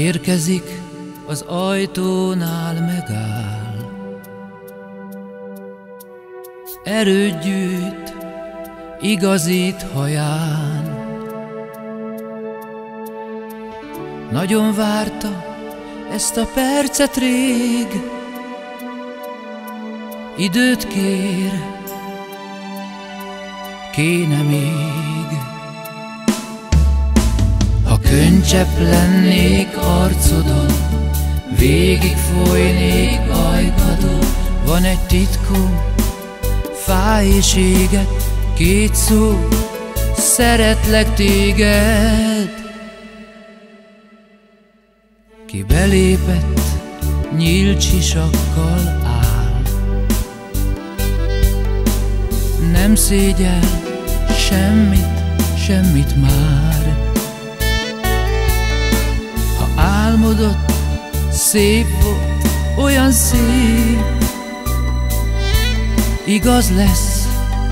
Érkezik, az ajtónál megáll, erőt gyűjt, igazít haján. Nagyon várta ezt a percet rég, időt kér, kéne még. Ha könycsepp lennék arcodon, végig folynék ajkadon. Van egy titkom, fáj és éget, két szó, szeretlek téged. Ki belépett, nyílt sisakkal áll, nem szégyel semmit már. Ha álmodott, szép volt, olyan szép, igaz lesz,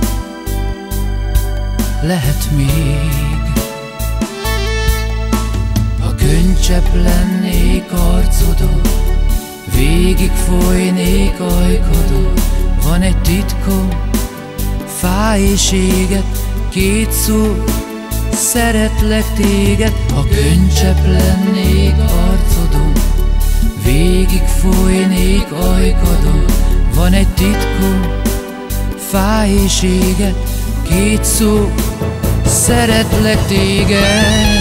lehet még. Ha könycsepp lennék arcodon, végig folynék ajkadon. Van egy titkom, fáj és éget, két szó, szeretlek téged. Ha könycsepp lennék arcodon, végig folynék ajkadon. Van egy titkom, fáj és éget, két szó, szeretlek téged.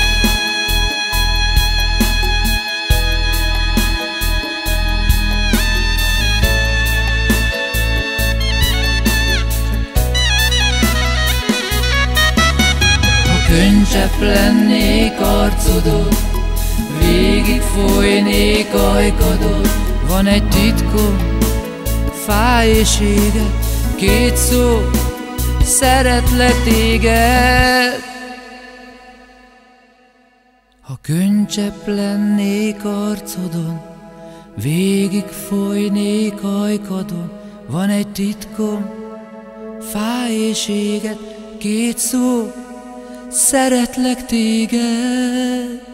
Ha könycsepp lennék arcodon, végig folynék ajkadon. Van egy titkom, fáj és éget, két szó, szeretlek téged. Ha könycsepp lennék arcodon, végig folynék ajkadon. Van egy titkom, fáj és éget, két szó, szeretlek téged.